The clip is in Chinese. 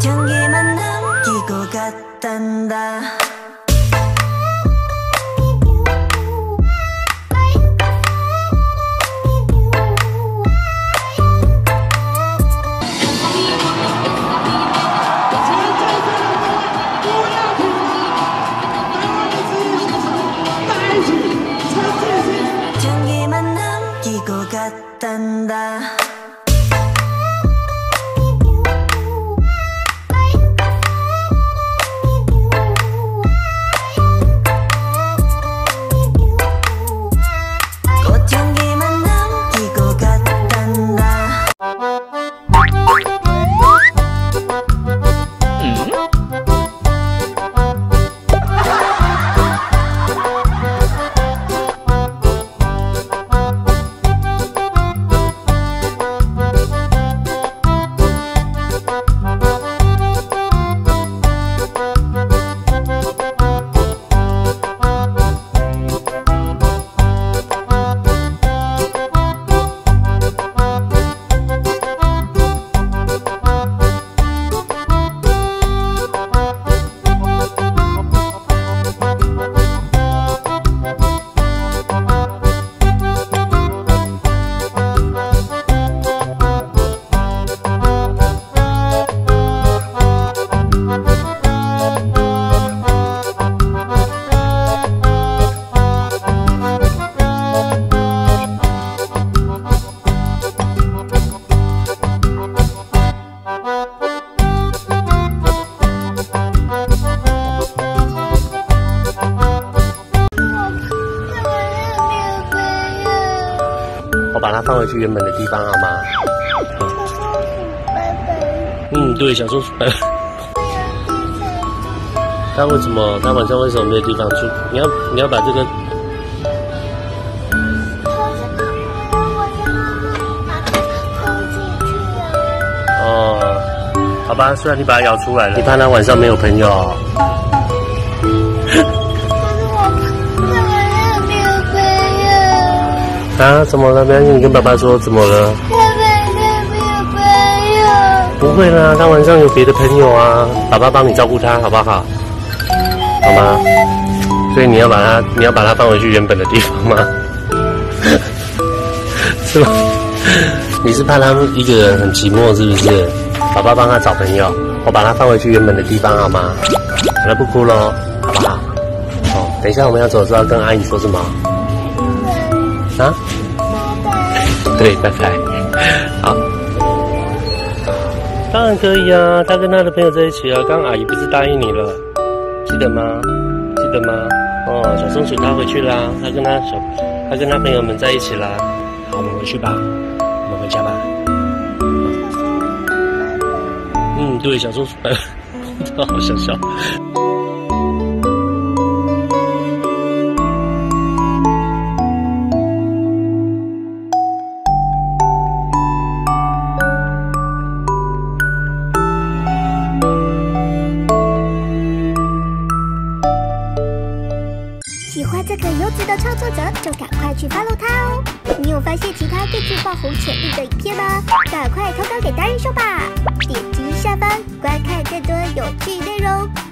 향기만 남기고 갔단다. 향기만 남기고 갔단다. 꽃향기만 남기고 갔단다. 我把它放回去原本的地方好吗？对，小松鼠。它为什么？它晚上为什么没有地方住？你要把这个。哦，好吧，虽然你把它咬出来了，你怕它晚上没有朋友。啊，怎么了？没关系，你跟爸爸说怎么了？他晚上没有朋友。不会啦，他晚上有别的朋友啊，爸爸帮你照顾他，好不好？好吗？所以你要把它放回去原本的地方吗？是吗？你是怕他一个人很寂寞是不是？爸爸帮他找朋友，我把它放回去原本的地方好吗？好了，不哭咯，好不好？哦，等一下我们要走的时候要跟阿姨说什么？啊？对，拜拜。好，当然可以啊，他跟他的朋友在一起啊。刚刚阿姨不是答应你了，记得吗？记得吗？哦，小松鼠它回去啦，它跟他朋友们在一起啦。好，我们回去吧，我们回家吧。对，小松鼠，好想笑。 喜欢这个优质的创作者，就赶快去 follow 他哦！你有发现其他更具爆红潜力的影片吗？赶快投稿给达人秀吧！点击下方观看更多有趣内容。